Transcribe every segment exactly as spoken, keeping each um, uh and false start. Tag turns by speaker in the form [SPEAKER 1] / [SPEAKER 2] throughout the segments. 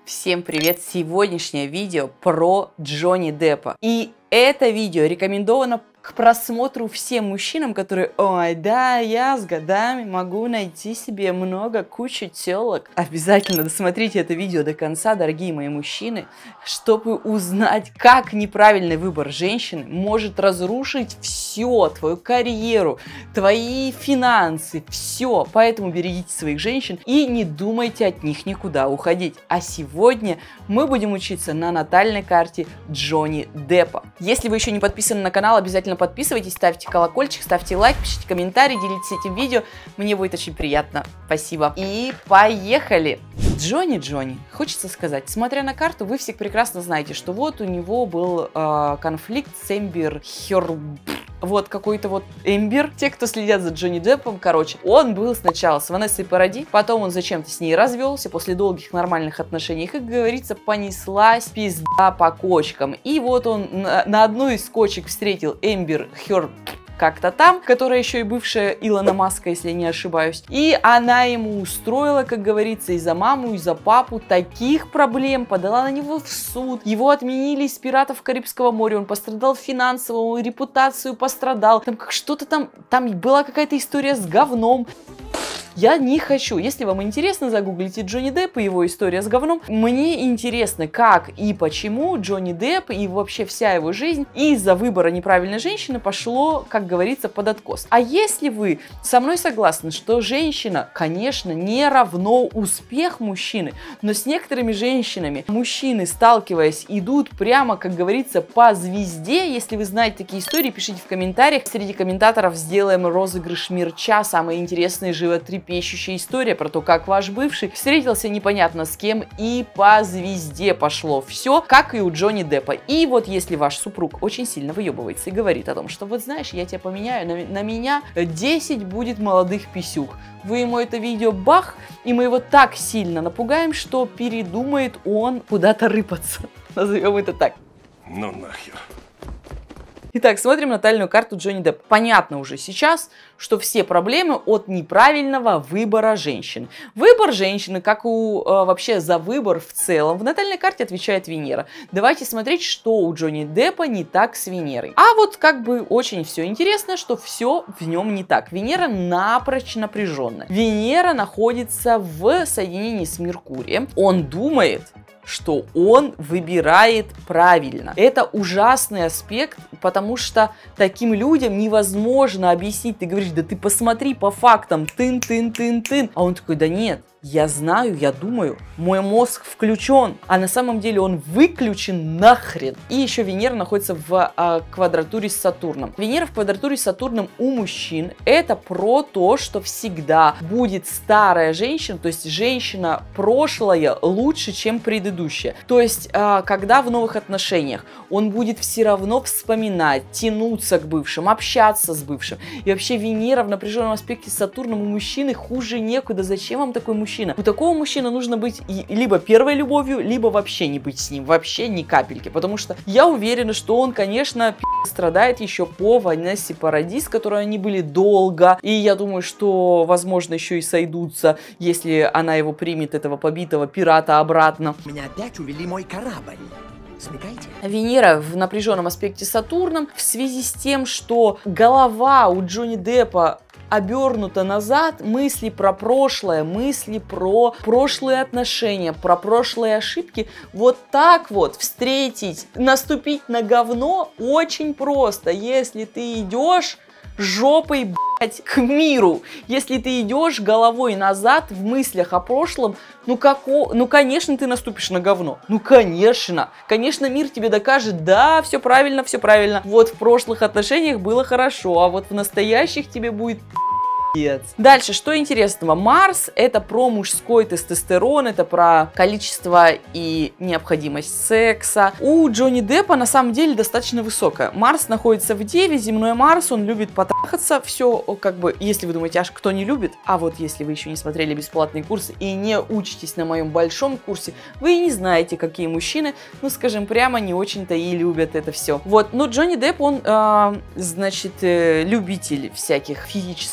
[SPEAKER 1] Всем привет! Сегодняшнее видео про Джонни Деппа. И это видео рекомендовано к просмотру всем мужчинам, которые: ой, да, я с годами могу найти себе много, кучу телок. Обязательно досмотрите это видео до конца, дорогие мои мужчины, чтобы узнать, как неправильный выбор женщины может разрушить все, твою карьеру, твои финансы, все. Поэтому берегите своих женщин и не думайте от них никуда уходить. А сегодня мы будем учиться на натальной карте Джонни Деппа. Если вы еще не подписаны на канал, обязательно подписывайтесь, ставьте колокольчик, ставьте лайк, пишите комментарии, делитесь этим видео. Мне будет очень приятно. Спасибо. И поехали! Джонни Джонни, хочется сказать, смотря на карту, вы все прекрасно знаете, что вот у него был э, конфликт с Эмбер Хёрд. Вот какой-то вот Эмбер. Те, кто следят за Джонни Деппом, короче, он был сначала с Ванессой Паради, потом он зачем-то с ней развелся после долгих нормальных отношений. И, как говорится, понеслась пизда по кочкам. И вот он на, на одной из кочек встретил Эмбер Хёрд как-то там, которая еще и бывшая Илона Маска, если не ошибаюсь. И она ему устроила, как говорится, и за маму, и за папу таких проблем, подала на него в суд. Его отменили из «Пиратов Карибского моря», он пострадал финансово, репутацию пострадал. Там как что-то там, там была какая-то история с говном. Я не хочу. Если вам интересно, загуглите Джонни Депп и его история с говном. Мне интересно, как и почему Джонни Депп и вообще вся его жизнь из-за выбора неправильной женщины пошло, как говорится, под откос. А если вы со мной согласны, что женщина, конечно, не равно успех мужчины, но с некоторыми женщинами мужчины, сталкиваясь, идут прямо, как говорится, по звезде. Если вы знаете такие истории, пишите в комментариях. Среди комментаторов сделаем розыгрыш мерча, самые интересные животрепещущие Пещущая история про то, как ваш бывший встретился непонятно с кем и по звезде пошло все, как и у Джонни Деппа. И вот если ваш супруг очень сильно выебывается и говорит о том, что вот знаешь, я тебя поменяю, на, на меня десять будет молодых писюх, вы ему это видео бах, и мы его так сильно напугаем, что передумает он куда-то рыпаться. Назовем это так.
[SPEAKER 2] Ну нахер.
[SPEAKER 1] Итак, смотрим натальную карту Джонни Деппа. Понятно уже сейчас, что все проблемы от неправильного выбора женщины. Выбор женщины, как у э, вообще за выбор в целом, в натальной карте отвечает Венера. Давайте смотреть, что у Джонни Деппа не так с Венерой. А вот как бы очень все интересно, что все в нем не так. Венера напрочь напряженная. Венера находится в соединении с Меркурием. Он думает, что он выбирает правильно. Это ужасный аспект, потому что таким людям невозможно объяснить. Ты говоришь: да ты посмотри по фактам, тын-тын-тын-тын. А он такой: да нет, я знаю, я думаю, мой мозг включен, а на самом деле он выключен нахрен. И еще Венера находится в а, квадратуре с Сатурном. Венера в квадратуре с Сатурном у мужчин — это про то, что всегда будет старая женщина, то есть женщина прошлое лучше, чем предыдущая. То есть, а, когда в новых отношениях он будет все равно вспоминать, тянуться к бывшим, общаться с бывшим. И вообще Венера в напряженном аспекте с Сатурном у мужчины хуже некуда. Зачем вам такой мужчина? У такого мужчины нужно быть либо первой любовью, либо вообще не быть с ним, вообще ни капельки. Потому что я уверена, что он, конечно, страдает еще по Ванессе Паради, с которой они были долго. И я думаю, что, возможно, еще и сойдутся, если она его примет, этого побитого пирата, обратно.
[SPEAKER 3] Меня опять увели мой корабль. Смекайте.
[SPEAKER 1] Венера в напряженном аспекте с Сатурном в связи с тем, что голова у Джонни Деппа обернуто назад, мысли про прошлое, мысли про прошлые отношения, про прошлые ошибки. Вот так вот встретить, наступить на говно очень просто, если ты идешь жопой, блядь, к миру. Если ты идешь головой назад в мыслях о прошлом, ну, како... ну, конечно, ты наступишь на говно. Ну, конечно. Конечно, мир тебе докажет: да, все правильно, все правильно. Вот в прошлых отношениях было хорошо, а вот в настоящих тебе будет пи***ц. Дальше, что интересного? Марс — это про мужской тестостерон, это про количество и необходимость секса. У Джонни Деппа на самом деле достаточно высокая. Марс находится в Деве, земной Марс, он любит потрахаться. Все, как бы, если вы думаете, аж кто не любит, а вот если вы еще не смотрели бесплатные курсы и не учитесь на моем большом курсе, вы не знаете, какие мужчины, ну, скажем прямо, не очень-то и любят это все. Вот, но Джонни Депп, он, э, значит, э, любитель всяких физических удовольствий.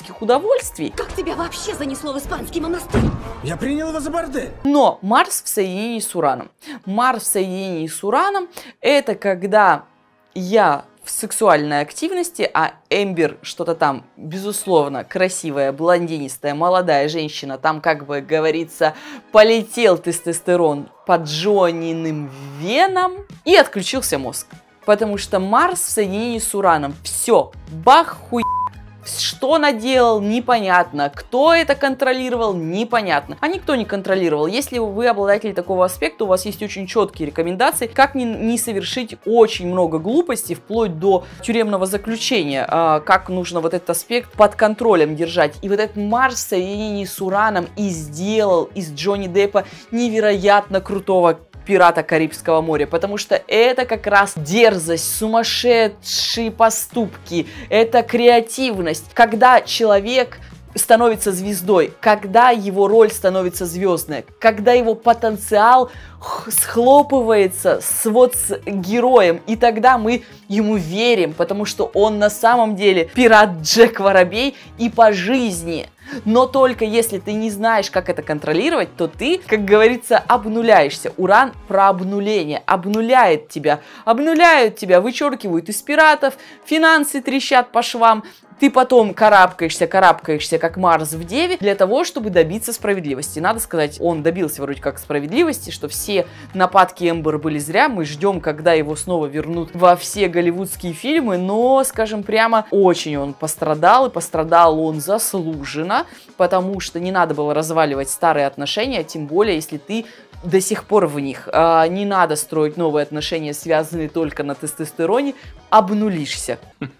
[SPEAKER 1] удовольствий.
[SPEAKER 2] Как тебя вообще занесло в испанский монастырь?
[SPEAKER 3] Я принял его за бордель.
[SPEAKER 1] Но Марс в соединении с Ураном. Марс в соединении с Ураном – это когда я в сексуальной активности, а Эмбер что-то там, безусловно, красивая, блондинистая, молодая женщина, там, как бы говорится, полетел тестостерон по Джониным венам и отключился мозг. Потому что Марс в соединении с Ураном. Все, бах, хуй. Что наделал, непонятно. Кто это контролировал, непонятно. А никто не контролировал. Если вы обладатель такого аспекта, у вас есть очень четкие рекомендации, как не, не совершить очень много глупостей, вплоть до тюремного заключения. А, как нужно вот этот аспект под контролем держать. И вот этот Марс в соединении с Ураном и сделал из Джонни Деппа невероятно крутого пирата Карибского моря, потому что это как раз дерзость, сумасшедшие поступки, это креативность, когда человек становится звездой, когда его роль становится звездной, когда его потенциал схлопывается с, вот, с героем, и тогда мы ему верим, потому что он на самом деле пират Джек Воробей и по жизни. Но только если ты не знаешь, как это контролировать, то ты, как говорится, обнуляешься. Уран про обнуление, обнуляет тебя, обнуляют тебя, вычеркивают из пиратов, финансы трещат по швам. Ты потом карабкаешься, карабкаешься, как Марс в Деве, для того, чтобы добиться справедливости. Надо сказать, он добился вроде как справедливости, что все нападки Эмбер были зря. Мы ждем, когда его снова вернут во все голливудские фильмы, но, скажем прямо, очень он пострадал, и пострадал он заслуженно, потому что не надо было разваливать старые отношения, тем более, если ты до сих пор в них. А, не надо строить новые отношения, связанные только на тестостероне, обнулишься.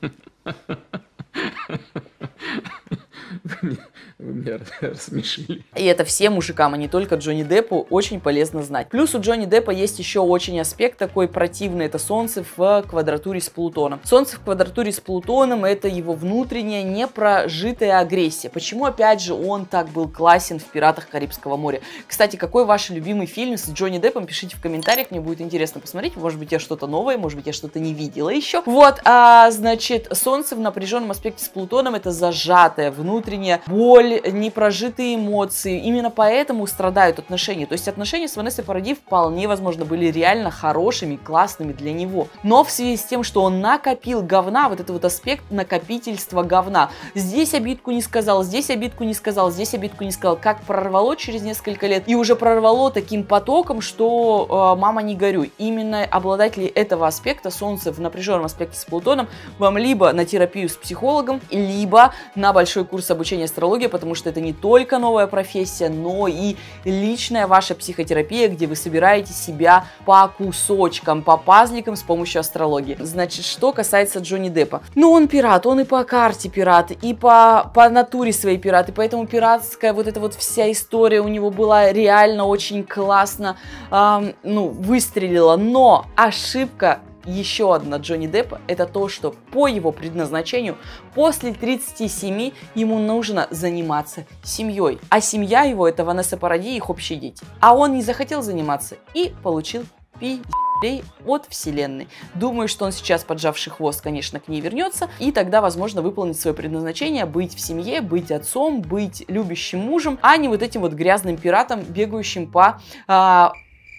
[SPEAKER 4] Вы меня рассмешили.
[SPEAKER 1] И это всем мужикам, а не только Джонни Деппу, очень полезно знать. Плюс у Джонни Деппа есть еще очень аспект такой противный, это Солнце в квадратуре с Плутоном. Солнце в квадратуре с Плутоном — это его внутренняя непрожитая агрессия. Почему, опять же, он так был классен в «Пиратах Карибского моря»? Кстати, какой ваш любимый фильм с Джонни Деппом? Пишите в комментариях, мне будет интересно посмотреть. Может быть, я что-то новое, может быть, я что-то не видела еще. Вот, а, значит, Солнце в напряженном аспекте с Плутоном — это зажатая внутренняя боль, непрожитые эмоции. Именно поэтому страдают отношения. То есть отношения с Ванессой Паради вполне возможно были реально хорошими, классными для него. Но в связи с тем, что он накопил говна, вот этот вот аспект накопительства говна. Здесь обидку не сказал, здесь обидку не сказал, здесь обидку не сказал. Как прорвало через несколько лет. И уже прорвало таким потоком, что э, мама не горюй. Именно обладатели этого аспекта, Солнце в напряженном аспекте с Плутоном, вам либо на терапию с психологом, либо на большой курс обучения астрологии, потому что это не только новая профессия, но и личная ваша психотерапия, где вы собираете себя по кусочкам, по пазликам с помощью астрологии. Значит, что касается Джонни Деппа. Ну, он пират, он и по карте пират, и по, по натуре своей пират, и поэтому пиратская вот эта вот вся история у него была реально очень классно, эм, ну, выстрелила. Но ошибка еще одна Джонни Деппа — это то, что по его предназначению после тридцати семи ему нужно заниматься семьей. А семья его — это Ванесса Паради и их общие дети. А он не захотел заниматься и получил пи***лей от вселенной. Думаю, что он сейчас, поджавший хвост, конечно, к ней вернется, и тогда, возможно, выполнит свое предназначение: быть в семье, быть отцом, быть любящим мужем, а не вот этим вот грязным пиратом, бегающим по... А,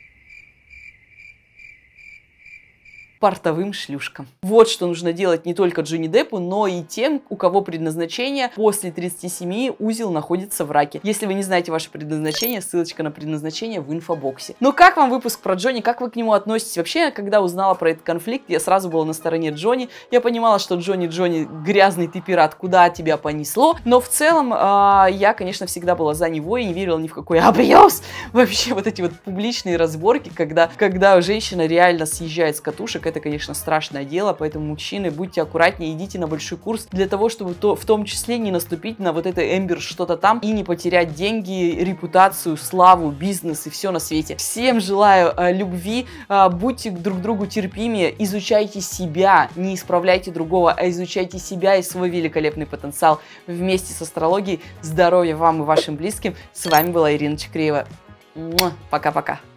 [SPEAKER 1] портовым шлюшкам. Вот что нужно делать не только Джонни Деппу, но и тем, у кого предназначение после тридцати семи узел находится в раке. Если вы не знаете ваше предназначение, ссылочка на предназначение в инфобоксе. Ну как вам выпуск про Джонни? Как вы к нему относитесь? Вообще, когда узнала про этот конфликт, я сразу была на стороне Джонни. Я понимала, что Джонни, Джонни, грязный ты пират, куда тебя понесло. Но в целом, э, я, конечно, всегда была за него и не верила ни в какой абьюз. Вообще, вот эти вот публичные разборки, когда, когда женщина реально съезжает с катушек, это, конечно, страшное дело, поэтому, мужчины, будьте аккуратнее, идите на большой курс для того, чтобы то, в том числе не наступить на вот это Эмбер что-то там и не потерять деньги, репутацию, славу, бизнес и все на свете. Всем желаю э, любви, э, будьте друг другу терпимее, изучайте себя, не исправляйте другого, а изучайте себя и свой великолепный потенциал вместе с астрологией. Здоровья вам и вашим близким. С вами была Ирина Чекреева. Пока-пока.